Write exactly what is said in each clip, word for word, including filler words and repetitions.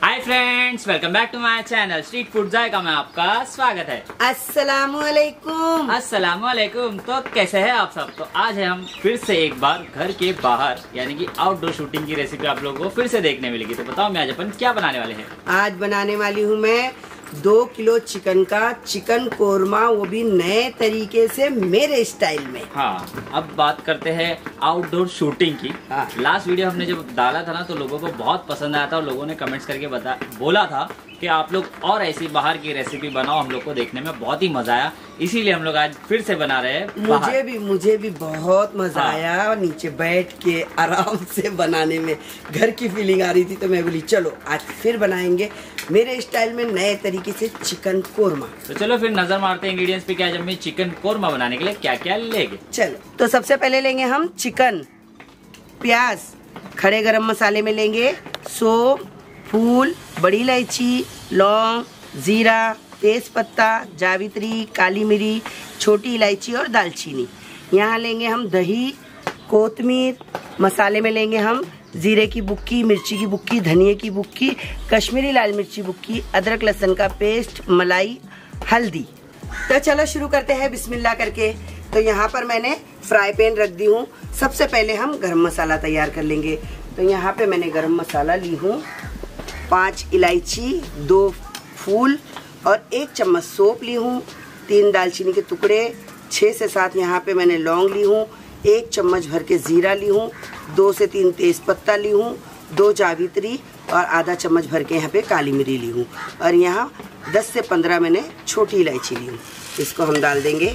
Hi friends, welcome back to my channel street food Zayka में आपका स्वागत है। अस्सलामुअलैकुम। अस्सलामुअलैकुम। तो कैसे हैं आप सब? तो आज है हम फिर से एक बार घर के बाहर यानी कि आउटडोर शूटिंग की रेसिपी आप लोगों को फिर से देखने मिलेगी। तो बताओ मैं आज अपन क्या बनाने वाले हैं? आज बनाने वाली हूँ मैं दो किलो चिकन का चिकन कोरमा, वो भी नए तरीके से मेरे स्टाइल में। हाँ, अब बात करते हैं आउटडोर शूटिंग की। हाँ। लास्ट वीडियो हमने जब डाला था ना तो लोगों को बहुत पसंद आया था और लोगों ने कमेंट्स करके बता बोला था कि आप लोग और ऐसी बाहर की रेसिपी बनाओ, हम लोग को देखने में बहुत ही मजा आया। इसीलिए हम लोग आज फिर से बना रहे हैं। मुझे भी मुझे भी बहुत मजा हाँ। आया और नीचे बैठ के आराम से बनाने में घर की फीलिंग आ रही थी, तो मैं बोली चलो आज फिर बनाएंगे मेरे स्टाइल में नए तरीके से चिकन कोरमा। तो चलो फिर नजर मारते हैं इंग्रेडिएंट्स पे। क्या जब मैं चिकन कोरमा बनाने के लिए क्या क्या लेंगे? चलो, तो सबसे पहले लेंगे हम चिकन, प्याज, खड़े गरम मसाले में लेंगे सौंफ, फूल, बड़ी इलायची, लौंग, जीरा, तेज पत्ता, जावित्री, काली मिरी, छोटी इलायची और दालचीनी। यहाँ लेंगे हम दही, कोतमीर, मसाले में लेंगे हम जीरे की बुक्की, मिर्ची की बुक्की, धनिया की बुक्की, कश्मीरी लाल मिर्ची बुक्की, अदरक लहसुन का पेस्ट, मलाई, हल्दी। तो चलो शुरू करते हैं बिस्मिल्लाह करके। तो यहाँ पर मैंने फ्राई पैन रख दी हूँ। सबसे पहले हम गरम मसाला तैयार कर लेंगे। तो यहाँ पे मैंने गरम मसाला ली हूँ, पाँच इलायची, दो फूल और एक चम्मच सौंफ ली हूँ, तीन दालचीनी के टुकड़े, छः से सात यहाँ पे मैंने लौंग ली हूँ, एक चम्मच भर के ज़ीरा ली हूँ, दो से तीन तेज़ पत्ता ली हूँ, दो जावित्री और आधा चम्मच भर के यहाँ पे काली मिरी ली हूँ और यहाँ दस से पंद्रह मैंने छोटी इलायची ली हूँ। इसको हम डाल देंगे।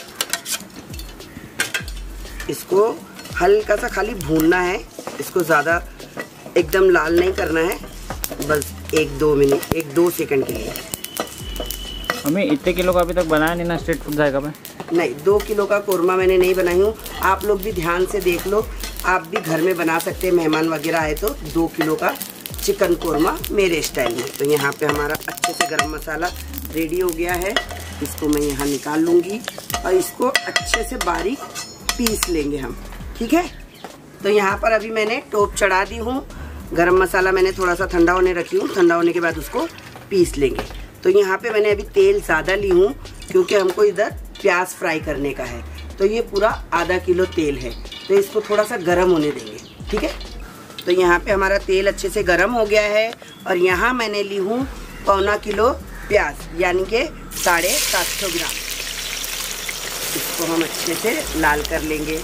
इसको हल्का सा खाली भूनना है, इसको ज़्यादा एकदम लाल नहीं करना है, बस एक दो मिनट एक दो सेकंड के लिए। हमें इतने किलो का अभी तक बनाया नहीं ना स्ट्रीट फूड जाएगा में? नहीं, दो किलो का कोरमा मैंने नहीं बनाई हूँ। आप लोग भी ध्यान से देख लो, आप भी घर में बना सकते हैं, मेहमान वगैरह आए तो दो किलो का चिकन कोरमा मेरे स्टाइल में। तो यहाँ पे हमारा अच्छे से गरम मसाला रेडी हो गया है। इसको मैं यहाँ निकाल लूँगी और इसको अच्छे से बारीक पीस लेंगे हम, ठीक है। तो यहाँ पर अभी मैंने टोप चढ़ा दी हूँ। गरम मसाला मैंने थोड़ा सा ठंडा होने रखी हूँ, ठंडा होने के बाद उसको पीस लेंगे। तो यहाँ पे मैंने अभी तेल ज़्यादा ली हूँ क्योंकि हमको इधर प्याज फ्राई करने का है। तो ये पूरा आधा किलो तेल है, तो इसको थोड़ा सा गर्म होने देंगे, ठीक है। तो यहाँ पे हमारा तेल अच्छे से गर्म हो गया है और यहाँ मैंने ली हूँ पौना किलो प्याज यानी कि साढ़े सात सौ ग्राम। इसको हम अच्छे से लाल कर लेंगे।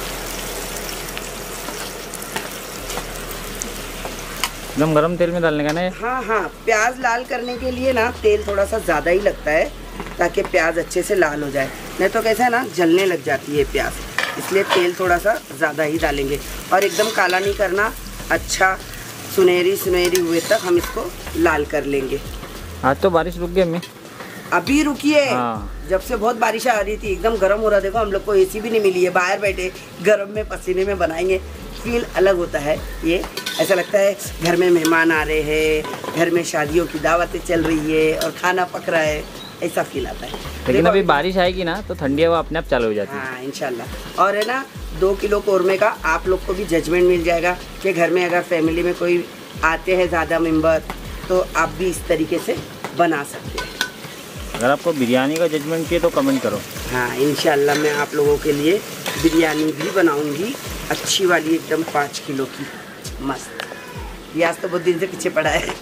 एकदम गरम तेल में डालने का ना? हाँ हाँ, प्याज लाल करने के लिए ना तेल थोड़ा सा ज़्यादा ही लगता है ताकि प्याज अच्छे से लाल हो जाए, नहीं तो कैसा है ना जलने लग जाती है प्याज, इसलिए तेल थोड़ा सा ज़्यादा ही डालेंगे। और एकदम काला नहीं करना, अच्छा सुनहरी सुनहरी हुए तक हम इसको लाल कर लेंगे। आज तो बारिश रुक गई अम्मी। अभी रुकिए। हाँ। जब से बहुत बारिश आ रही थी, एकदम गर्म हो रहा। देखो हम लोग को एसी भी नहीं मिली है, बाहर बैठे गर्म में पसीने में बनाएंगे, फील अलग होता है। ये ऐसा लगता है घर में मेहमान आ रहे हैं, घर में शादियों की दावतें चल रही है और खाना पक रहा है, ऐसा फील आता है। लेकिन अभी बारिश आएगी ना तो ठंडी हवा अपने आप चालू हो जाती है। हाँ इंशाल्लाह। और है ना, दो किलो कोरमे का आप लोग को भी जजमेंट मिल जाएगा कि घर में अगर फैमिली में कोई आते हैं ज़्यादा मेंबर, तो आप भी इस तरीके से बना सकते हैं। अगर आपको बिरयानी का जजमेंट चाहिए तो कमेंट करो। हाँ इंशाल्लाह, मैं आप लोगों के लिए बिरयानी भी बनाऊंगी, अच्छी वाली एकदम पाँच किलो की मस्त। प्याज तो बहुत दिन से पीछे पड़ा है।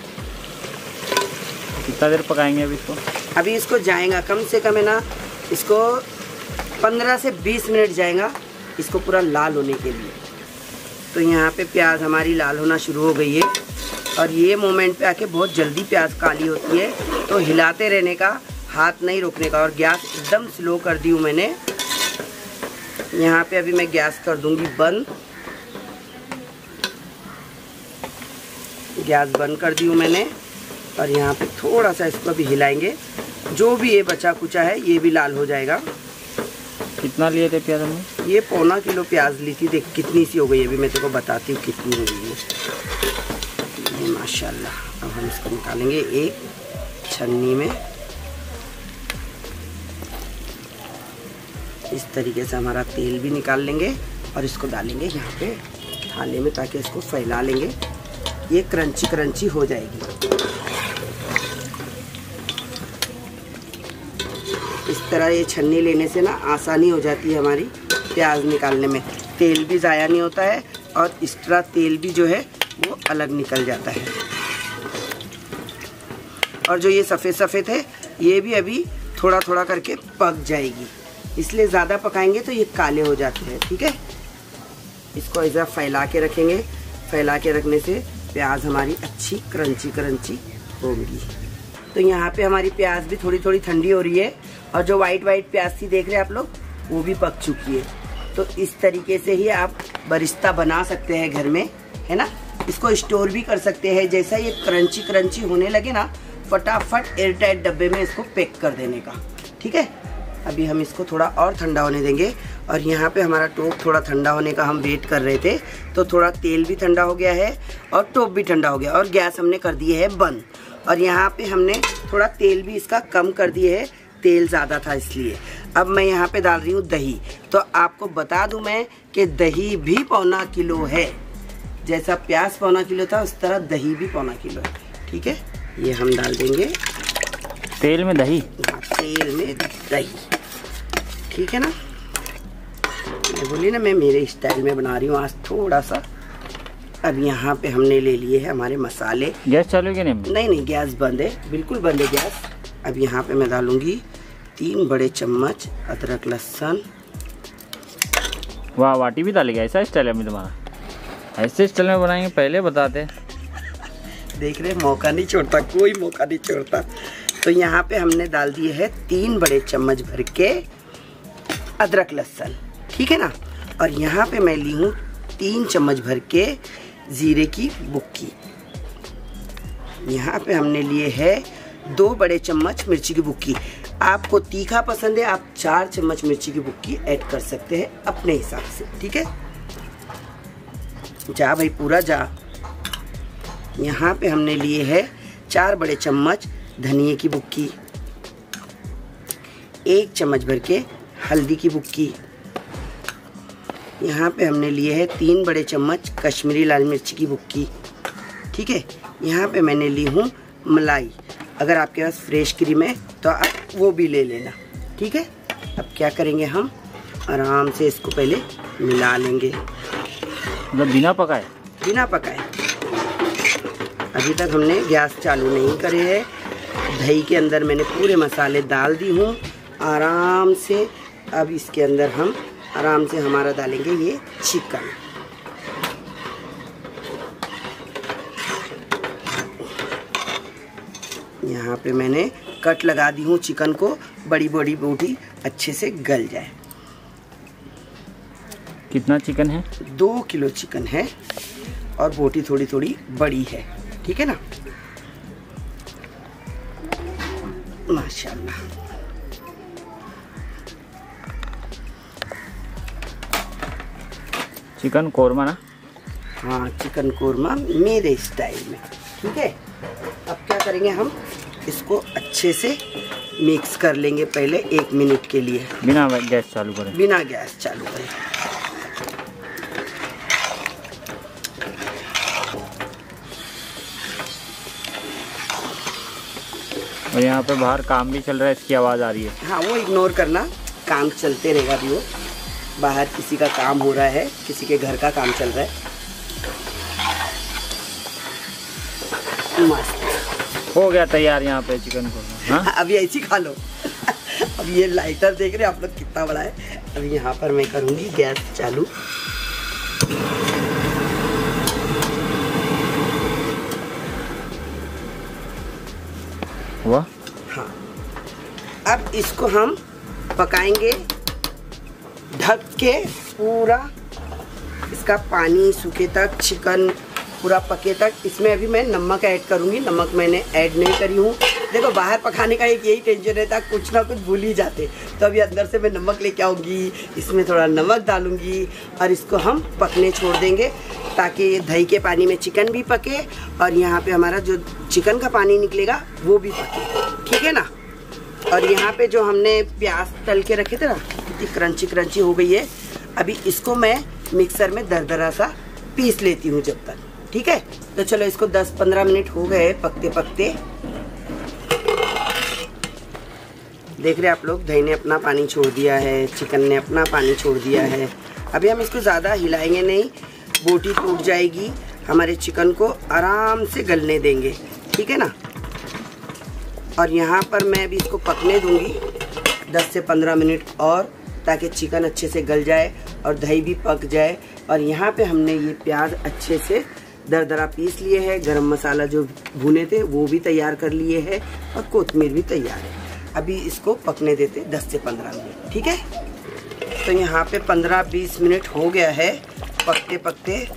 कितना देर पकाएंगे अभी इसको? अभी इसको जाएगा कम से कम है ना, इसको पंद्रह से बीस मिनट जाएगा इसको पूरा लाल होने के लिए। तो यहाँ पे प्याज हमारी लाल होना शुरू हो गई है और ये मोमेंट पे आके बहुत जल्दी प्याज काली होती है, तो हिलाते रहने का, हाथ नहीं रोकने का। और गैस एकदम स्लो कर दी हूँ मैंने। यहाँ पे अभी मैं गैस कर दूँगी बंद। गैस बंद कर दी हूँ मैंने और यहाँ पे थोड़ा सा इसको अभी हिलाएंगे। जो भी ये बचा कुचा है ये भी लाल हो जाएगा। कितना लिए थे प्याज हमने? ये पौना किलो प्याज ली थी। देख कितनी सी हो गई, अभी मैं तेको बताती हूँ कितनी हो गई है। ये माशाल्लाह। अब हम इसको निकालेंगे एक छन्नी में। इस तरीके से हमारा तेल भी निकाल लेंगे और इसको डालेंगे यहाँ पे थाली में ताकि इसको फैला लेंगे। ये क्रंची क्रंची हो जाएगी। इस तरह ये छन्नी लेने से ना आसानी हो जाती है हमारी प्याज निकालने में, तेल भी ज़ाया नहीं होता है और एक्स्ट्रा तेल भी जो है वो अलग निकल जाता है। और जो ये सफ़ेद सफ़ेद है ये भी अभी थोड़ा थोड़ा करके पक जाएगी, इसलिए ज़्यादा पकाएंगे तो ये काले हो जाते हैं। ठीक है, इसको ऐसा फैला के रखेंगे, फैला के रखने से प्याज हमारी अच्छी क्रंची क्रंची होंगी। तो यहाँ पे हमारी प्याज भी थोड़ी थोड़ी ठंडी हो रही है और जो वाइट वाइट प्याज थी देख रहे हैं आप लोग, वो भी पक चुकी है। तो इस तरीके से ही आप बरिस्ता बना सकते हैं घर में, है ना। इसको स्टोर भी कर सकते हैं। जैसा ये क्रंची क्रंची होने लगे ना, फटाफट एयर टाइट डब्बे में इसको पैक कर देने का। ठीक है, अभी हम इसको थोड़ा और ठंडा होने देंगे। और यहाँ पे हमारा टोप थोड़ा ठंडा होने का हम वेट कर रहे थे, तो थोड़ा तेल भी ठंडा हो गया है और टोप भी ठंडा हो गया और गैस हमने कर दी है बंद। और यहाँ पे हमने थोड़ा तेल भी इसका कम कर दिए है, तेल ज़्यादा था इसलिए। अब मैं यहाँ पे डाल रही हूँ दही। तो आपको बता दूँ मैं कि दही भी पौना किलो है, जैसा प्याज पौना किलो था उस तरह दही भी पौना किलो है। ठीक है, ये हम डाल देंगे तेल में दही। हाँ, तेल में दही। ठीक है ना, मैं बोली ना मैं मेरे स्टाइल में बना रही हूँ आज थोड़ा सा। अब यहाँ पे हमने ले लिए हैं हमारे मसाले। गैस चालू है कि नहीं? नहीं नहीं, गैस बंद है, बिल्कुल बंद है गैस। अब यहाँ पे मैं डालूंगी तीन बड़े चम्मच अदरक लहसुन। वाह, वाटी भी डालेगा? ऐसा स्टाइल है मैं तुम्हारा, ऐसे स्टाइल में बनाएंगे, पहले बताते। देख रहे, मौका नहीं छोड़ता, कोई मौका नहीं छोड़ता। तो यहाँ पे हमने डाल दिए है तीन बड़े चम्मच भर के अदरक लहसुन। ठीक है ना, और यहाँ पे मैं ली हूँ तीन चम्मच भर के जीरे की बुक्की। यहाँ पे हमने लिए है दो बड़े चम्मच मिर्ची की बुक्की। आपको तीखा पसंद है, आप चार चम्मच मिर्ची की बुक्की ऐड कर सकते हैं अपने हिसाब से। ठीक है, जा भाई पूरा जा। यहाँ पे हमने लिए है चार बड़े चम्मच धनिए की बुक्की, एक चम्मच भर के हल्दी की बुक्की। यहाँ पे हमने लिए है तीन बड़े चम्मच कश्मीरी लाल मिर्ची की बुक्की। ठीक है, यहाँ पे मैंने ली हूँ मलाई। अगर आपके पास फ्रेश क्रीम है तो आप वो भी ले लेना। ठीक है, अब क्या करेंगे, हम आराम से इसको पहले मिला लेंगे, मतलब बिना पकाए। बिना पकाए। अभी तक हमने गैस चालू नहीं करे है। दही के अंदर मैंने पूरे मसाले डाल दी हूँ आराम से। अब इसके अंदर हम आराम से हमारा डालेंगे ये चिकन। यहाँ पे मैंने कट लगा दी हूँ चिकन को, बड़ी बड़ी बोटी अच्छे से गल जाए। कितना चिकन है? दो किलो चिकन है और बोटी थोड़ी थोड़ी बड़ी है। ठीक है ना, माशाल्लाह। चिकन कोरमा ना? हाँ, चिकन कोरमा मेरे स्टाइल में। ठीक है, अब क्या करेंगे, हम इसको अच्छे से मिक्स कर लेंगे पहले एक मिनट के लिए, बिना गैस चालू करें। बिना गैस चालू करें। और यहाँ पे बाहर काम भी चल रहा है, इसकी आवाज़ आ रही है। हाँ, वो इग्नोर करना, काम चलते रहेगा अभी। वो बाहर किसी का काम हो रहा है, किसी के घर का काम चल रहा है। मस्त हो गया तैयार यहाँ पे चिकन को। हाँ, अभी ऐसी खा लो। अब ये लाइटर देख रहे हैं आप लोग कितना बड़ा है। अभी यहाँ पर मैं करूँगी गैस चालू। हुआ? हाँ, अब इसको हम पकाएंगे ढक के पूरा, इसका पानी सूखे तक, चिकन पूरा पके तक। इसमें अभी मैं नमक ऐड करूँगी, नमक मैंने ऐड नहीं करी हूँ। देखो, बाहर पकाने का एक यही टेंशन रहता, कुछ ना कुछ भूल ही जाते। तो अभी अंदर से मैं नमक लेके आऊँगी, इसमें थोड़ा नमक डालूँगी और इसको हम पकने छोड़ देंगे ताकि दही के पानी में चिकन भी पके और यहाँ पे हमारा जो चिकन का पानी निकलेगा वो भी पके। ठीक है ना। और यहाँ पे जो हमने प्याज तल के रखे थे ना, कितनी क्रंची क्रंची हो गई है। अभी इसको मैं मिक्सर में दरदरा सा पीस लेती हूँ जब तक। ठीक है। तो चलो इसको दस पंद्रह मिनट हो गए पकते पकते। देख रहे आप लोग, दही ने अपना पानी छोड़ दिया है, चिकन ने अपना पानी छोड़ दिया है। अभी हम इसको ज़्यादा हिलाएंगे नहीं, बोटी टूट जाएगी। हमारे चिकन को आराम से गलने देंगे, ठीक है ना। और यहाँ पर मैं अभी इसको पकने दूंगी दस से पंद्रह मिनट और, ताकि चिकन अच्छे से गल जाए और दही भी पक जाए। और यहाँ पे हमने ये प्याज अच्छे से दरदरा पीस लिए है, गरम मसाला जो भुने थे वो भी तैयार कर लिए है और कोतमीर भी तैयार है। अभी इसको पकने देते दस से पंद्रह मिनट, ठीक है। तो यहाँ पे पंद्रह बीस मिनट हो गया है पकते पकते।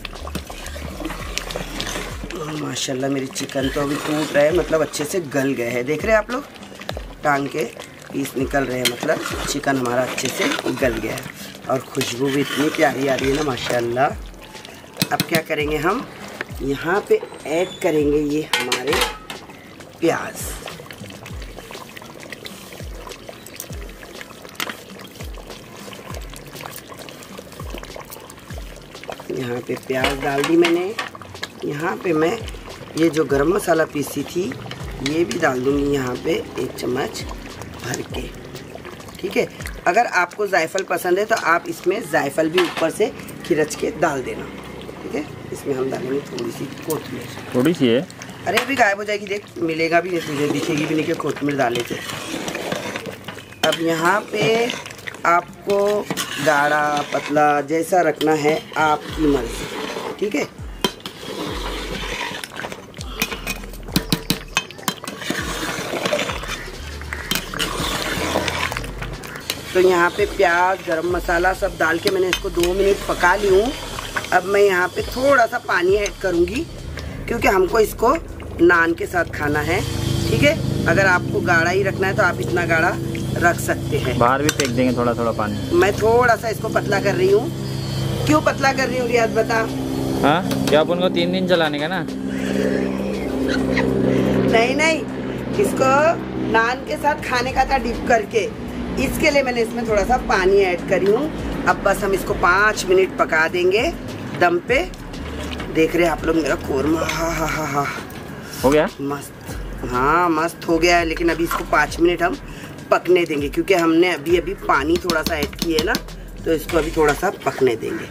माशाल्लाह मेरी चिकन तो अभी टूट रहा है, मतलब अच्छे से गल गए हैं। देख रहे हैं आप लोग, टांग के पीस निकल रहे हैं, मतलब चिकन हमारा अच्छे से गल गया है। और खुशबू भी इतनी प्यारी आ रही है ना माशाल्लाह। अब क्या करेंगे हम, यहाँ पे ऐड करेंगे ये हमारे प्याज। यहाँ पे प्याज डाल दी मैंने। यहाँ पे मैं ये जो गरम मसाला पीसी थी ये भी डाल दूँगी यहाँ पे एक चम्मच भर के, ठीक है। अगर आपको जायफल पसंद है तो आप इसमें जायफल भी ऊपर से खिरच के डाल देना, ठीक है। इसमें हम डालेंगे थोड़ी सी कोतमीर, थोड़ी सी है, अरे अभी गायब हो जाएगी, देख मिलेगा भी नहीं तुझे, दिखेगी भी नहीं कि कोतमीर डाले थे। अब यहाँ पे आपको गाढ़ा पतला जैसा रखना है आपकी मर्जी, ठीक है। तो यहाँ पे प्याज गरम मसाला सब डाल के मैंने इसको दो मिनट पका ली हूँ। अब मैं यहाँ पे थोड़ा सा पानी ऐड करूँगी, क्योंकि हमको इसको नान के साथ खाना है, ठीक है। अगर आपको गाढ़ा ही रखना है तो आप इतना गाढ़ा रख सकते हैं। बाहर भी फेंक देंगे थोड़ा थोड़ा पानी। मैं थोड़ा सा इसको पतला कर रही हूँ। क्यों पतला कर रही हूँ रियाज, बता। हाँ, क्या अपन को तीन दिन चलाने का ना? नहीं नहीं, इसको नान के साथ खाने का था डिप करके, इसके लिए मैंने इसमें थोड़ा सा पानी ऐड करी हूँ। अब बस हम इसको पाँच मिनट पका देंगे दम पे। देख रहे हैं आप लोग मेरा कोरमा, हा हा हा हा हो गया मस्त। हाँ मस्त हो गया है, लेकिन अभी इसको पाँच मिनट हम पकने देंगे, क्योंकि हमने अभी अभी पानी थोड़ा सा ऐड किया है ना, तो इसको अभी थोड़ा सा पकने देंगे।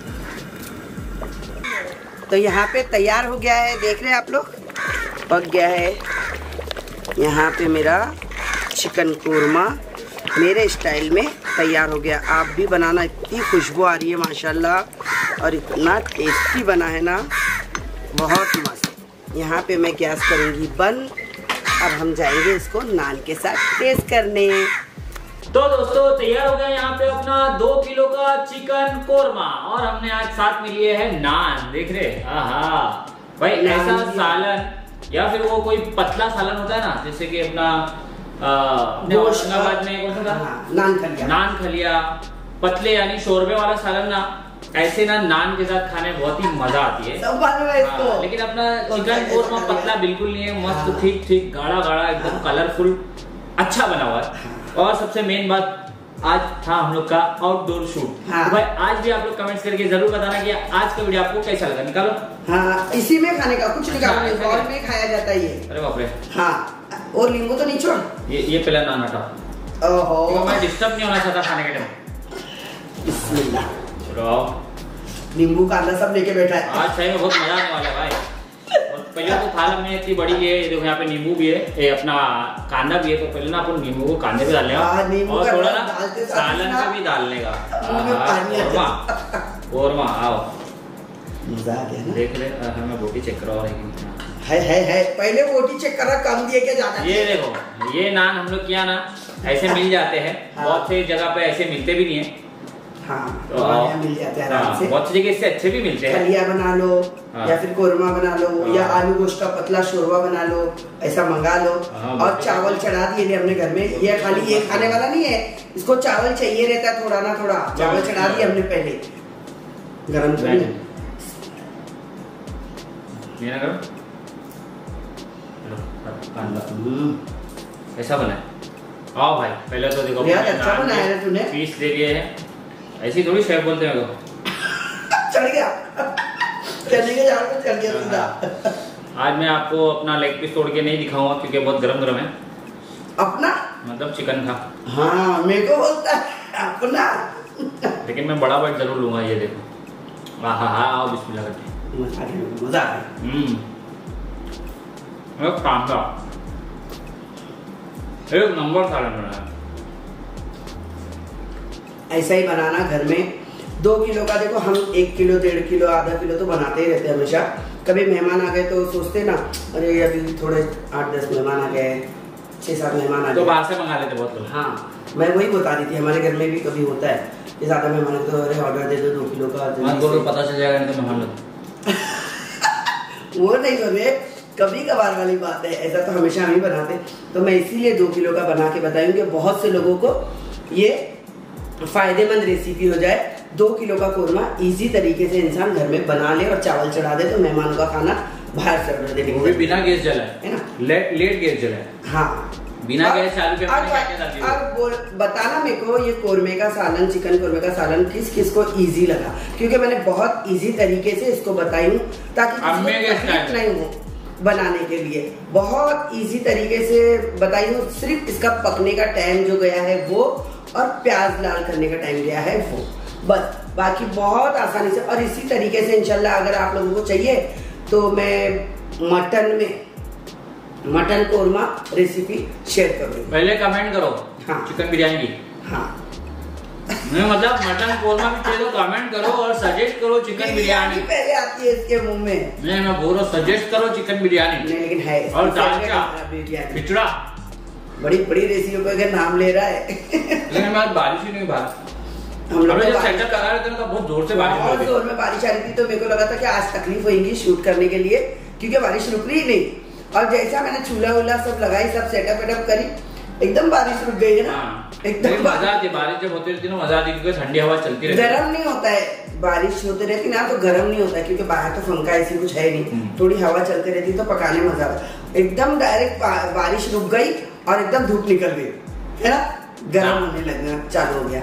तो यहाँ पे तैयार हो गया है, देख रहे हैं आप लोग, पक गया है। यहाँ पे मेरा चिकन कोरमा मेरे स्टाइल में तैयार हो गया। आप भी बनाना, इतनी खुशबू आ रही है माशाल्लाह और इतना टेस्टी बना है ना, बहुत मस्त। यहाँ पे मैं गैस करूँगी बंद। अब हम जाएंगे इसको नान के साथ टेस्ट करने। तो दोस्तों तैयार हो गया यहाँ पे अपना दो किलो का चिकन कोरमा, और हमने आज साथ में लिए है नान। देख रहे, आहा भाई, ऐसा सालन या फिर वो कोई पतला सालन होता है ना, जैसे कि अपना औरंगाबाद में कौन सा था, नान खलिया, नान खलिया पतले यानी शोरबे वाला सालन ना, ऐसे ना नान के साथ खाने में बहुत ही मजा आती है। सब मालूम है इसको। हाँ, लेकिन अपना चिकन कोरमा पतला बिल्कुल नहीं है, मस्त ठीक ठीक गाढ़ा गाढ़ा एकदम कलरफुल अच्छा बना हुआ है। और सबसे मेन बात, आज था हम लोग का आउटडोर शूट। हाँ। तो भाई आज भी आप लोग कमेंट्स करके जरूर बताना कि आज का वीडियो आपको कैसा लगा। निकालो। हाँ, इसी में खाने का कुछ निकालो, बॉल में खाया जाता है ये। अरे बाप रे। हाँ, और नींबू तो नहीं छोड़। ये ये पहला नान हटा। ओहो, मैं डिस्टर्ब नहीं होना चाहता खाने के टाइम। बिस्मिल्लाह। चलो, नींबू कांदा सब लेके बैठा है। आज सही में बहुत मजा आने वाला है भाई। और पहले तो थाल में इतनी बड़ी है, देखो यहाँ पे नींबू भी है, ये अपना कांदा भी है, तो पहले ना अपन नींबू को कांदे पे डालने का और थोड़ा ना सालन पे भी डालने का। कोरमा आओ, मजा आ गया ना। देख ले, मैं बोटी चेक करा और है है है पहले बोटी चेक करा, कम दिए क्या ज्यादा। ये देखो, ये नान हम लोग किया ना ऐसे मिल जाते हैं, बहुत से जगह पे ऐसे मिलते भी नहीं है। हाँ, तो मिल जाते हैं आराम से। बहुत सी जगह इससे अच्छे भी मिलते हैं। खलिया बना लो, हाँ। या फिर कोरमा बना लो, हाँ। या आलू गोश्त का पतला शोरबा बना लो, ऐसा मंगा लो। हाँ, और चावल चढ़ा दिए हमने घर में। ये खाली ये खाने वाला नहीं है, इसको चावल चाहिए रहता है थोड़ा ना थोड़ा। चावल चढ़ा दिए हमने पहले, गरम कर ऐसा बना है। आओ भाई, पहले तो देखो अच्छा बनाया है तूने। पीस दे दिए हैं, ऐसी थोड़ी शेफ बोलते हैं। चढ़ गया, चढ़ने के जा झाड़ में चढ़ गया सीधा। आज मैं आपको अपना लेग पीस तोड़ के नहीं दिखाऊंगा क्योंकि बहुत गरम गरम है। अपना मतलब चिकन था। हाँ मेरे को बोलता है अपना। लेकिन मैं बड़ा बाइट जरूर लूंगा। ये देखो, हाँ हाँ हाँ आओ बिस्मिल्लाह करके। मजा आ गया, मजा आ गया। हम्म, एक काम का एक नंबर सालन बनाया। ऐसा ही बनाना घर में। दो किलो का देखो, हम एक किलो डेढ़ किलो आधा किलो तो बनाते ही रहते हैं हमेशा। कभी मेहमान आ गए तो सोचते ना, अरे अभी थोड़े आठ दस मेहमान आ गए, छह सात मेहमान आ गए तो बाहर से मंगा लेते बहुत लोग। हाँ मैं वही बता रही थी, हमारे घर में भी कभी होता है कि ज्यादा मेहमान है तो अरे ऑर्डर दे दो दो किलो का। तो पता चल जाएगा नहीं तो मेहमान लोग वो नहीं बने, कभी कभार वाली बात है, ऐसा तो हमेशा हम ही बनाते। तो मैं इसीलिए दो किलो का बना के बताई कि बहुत से लोगों को ये फायदेमंद रेसिपी हो जाए। दो किलो का कोरमा इजी तरीके से इंसान घर में बना ले और चावल चढ़ा दे तो मेहमानों का खाना बाहर से ऑर्डर देने के बिना गैस जलाए है ना, लेट लेट गैस जलाए। हाँ बिना गैस चालू के अब बोल बताना मेरे को ये कोरमे का सालन, चिकन कोरमे का सालन किस किस को इजी लगा, क्योंकि मैंने बहुत इजी तरीके से इसको बताई हूँ ताकि तकलीफ नहीं हो बनाने के लिए। बहुत इजी तरीके से बताई हूँ, सिर्फ इसका पकने का टाइम जो गया है वो और प्याज लाल करने का टाइम गया है वो, बस। बाकी बहुत आसानी से। और इसी तरीके से इंशाल्लाह अगर आप लोगों को चाहिए तो मैं मटन में मटन कोरमा रेसिपी शेयर करूंगी। पहले कमेंट करो हाँ चिकन बिरयानी की। हाँ नहीं मतलब मटन कोरमा भी चाहिए तो कमेंट करो और सजेस्ट करो चिकन बिरयानी। पहले आती है इसके मुंह में। नहीं मैं बोल रहा हूँ सजेस्ट करो चिकन बिरयानी। नहीं लेकिन है और दालचा खिचड़ा, बड़ी बड़ी रेसिपी का नाम ले रहा है। लेकिन मैं बारिश ही नहीं बात हम लोग जब सेटअप लगा रहे थे तो बहुत जोर से बारिश बहुत जोर में बारिश आ रही थी, तो मेरे को लगा था कि आज तकलीफ होगी शूट करने के लिए क्योंकि बारिश रुक रही नहीं। और जैसा मैंने चूल्हा वूल्हा सब लगाई, सब सेटअप वेटअप करी, एकदम बारिश रुक गई है ना। एकदम मजा आती है बारिश जब होती रहती है ना, मजा आती है क्योंकि ठंडी हवा चलती रहती है। गर्म नहीं होता है, बारिश होती रहती ना तो गर्म नहीं होता है क्योंकि बाहर तो पंखा ऐसी कुछ है नहीं, थोड़ी हवा चलती रहती तो पकाने में मजा आता। एकदम डायरेक्ट बारिश रुक गई और एकदम धूप निकल गई है ना, गर्म होने लगना चालू हो गया।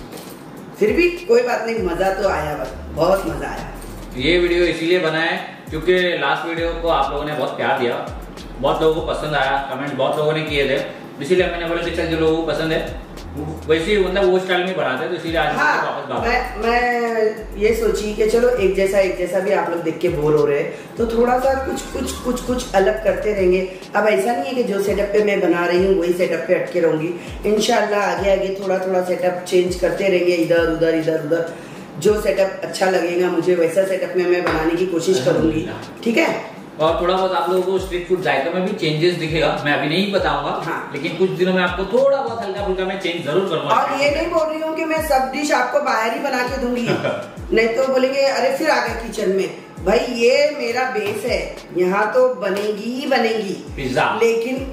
फिर भी कोई बात नहीं, मजा तो आया, बस बहुत मजा आया। ये वीडियो इसीलिए बना है क्योंकि लास्ट वीडियो को आप लोगों ने बहुत प्यार दिया, बहुत लोगों को पसंद आया, कमेंट बहुत लोगों ने किए थे, इसीलिए मैंने बोला कि चल जो लोगों को पसंद है वैसे ही मतलब वो स्टाइल में बनाते हैं, तो इसीलिए आज हाँ, वापस वापस मैं मैं ये सोची कि चलो एक जैसा एक जैसा भी आप लोग देख के बोर हो रहे हैं तो थोड़ा सा कुछ कुछ कुछ कुछ अलग करते रहेंगे। अब ऐसा नहीं है कि जो सेटअप पे मैं बना रही हूँ वही सेटअप पे अटके रहूंगी। इंशाल्लाह आगे आगे थोड़ा थोड़ा सेटअप चेंज करते रहेंगे, इधर उधर इधर उधर। जो सेटअप अच्छा लगेगा मुझे वैसा सेटअप में मैं बनाने की कोशिश करूंगी, ठीक है। और थोड़ा बहुत आप लोगों को स्ट्रीट फूड जायका में भी चेंजेस दिखेगा, मैं अभी नहीं बताऊंगा। हाँ। लेकिन कुछ दिनों में आपको थोड़ा बहुत हल्का फुल्का मैं चेंज जरूर करूंगा। और ये नहीं बोल रही हूँ कि मैं सब डिश आपको बाहर ही बना के दूंगी नहीं तो बोलेंगे अरे फिर आ गए किचन में। भाई ये मेरा बेस है, यहाँ तो बनेगी ही बनेगी पिज्जा, लेकिन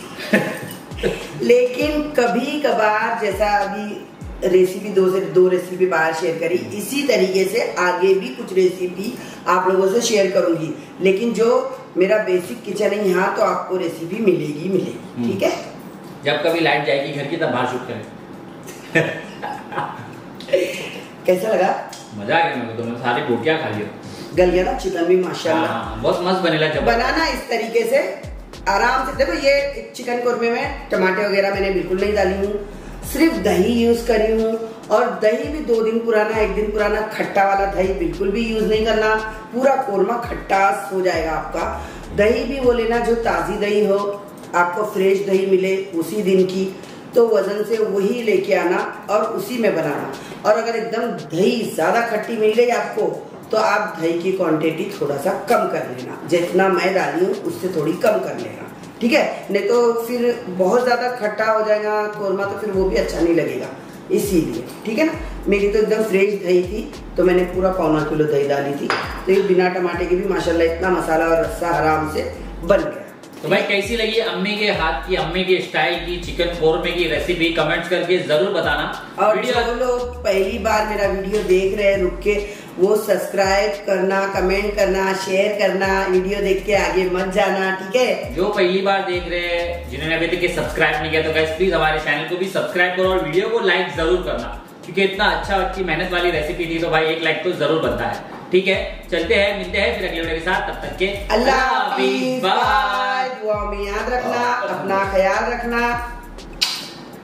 लेकिन कभी कभार जैसा अभी रेसिपी दो से दो रेसिपी बाहर शेयर करी, इसी तरीके से आगे भी कुछ रेसिपी आप लोगों से शेयर करूंगी। लेकिन जो मेरा बेसिक किचन है यहाँ तो आपको रेसिपी मिलेगी मिलेगी, ठीक है। जब कभी लाइट जाएगी घर की तब बाहर शूट करें। कैसा लगा? मजा आ गया मेरे को, तो मैं सारी बोटियां खा लिया। गल गया ना चिकन भी माशाल्लाह, बहुत मस्त बनेगा। जब बनाना इस तरीके से आराम से। देखो ये चिकन कोरमे में टमाटर वगैरह मैंने बिल्कुल नहीं डाली हूँ, सिर्फ दही यूज करी हूँ। और दही भी दो दिन पुराना एक दिन पुराना खट्टा वाला दही बिल्कुल भी यूज नहीं करना, पूरा कोरमा खट्टास हो जाएगा आपका। दही भी वो लेना जो ताजी दही हो, आपको फ्रेश दही मिले उसी दिन की, तो वजन से वही लेके आना और उसी में बनाना। और अगर एकदम दही ज्यादा खट्टी मिल गई आपको तो आप दही की क्वांटिटी थोड़ा सा कम कर लेना, जितना मैं डाली हूँ उससे थोड़ी कम कर लेना, ठीक है। नहीं तो फिर बहुत ज्यादा खट्टा हो जाएगा कोरमा तो फिर वो भी अच्छा नहीं लगेगा, इसीलिए, ठीक है ना। मेरी तो एकदम फ्रेश दही थी तो मैंने पूरा पौना किलो दही डाली थी, तो ये बिना टमाटर के भी माशाल्लाह इतना मसाला और रस्सा आराम से बन गया। तो भाई कैसी लगी अम्मी के हाथ की, अम्मी के स्टाइल की चिकन कोरमे की रेसिपी कमेंट्स करके जरूर बताना। और जो लोग पहली बार मेरा वीडियो देख रहे हैं रुक के, वो सब्सक्राइब करना, कमेंट करना, शेयर करना, वीडियो देख के आगे मत जाना, ठीक है। जो पहली बार देख रहे हैं, जिन्होंने अभी तक सब्सक्राइब नहीं किया तो गाइस प्लीज हमारे चैनल को भी सब्सक्राइब करो और वीडियो को लाइक जरूर करना, क्योंकि इतना अच्छा अच्छी मेहनत वाली रेसिपी थी तो भाई एक लाइक तो जरूर बनता है। ठीक है, चलते हैं, मिलते हैं फिर अगले वीडियो के साथ। तब तक के अल्लाह हाफिज, बाय। दुआ में याद रखना, अपना ख्याल रखना।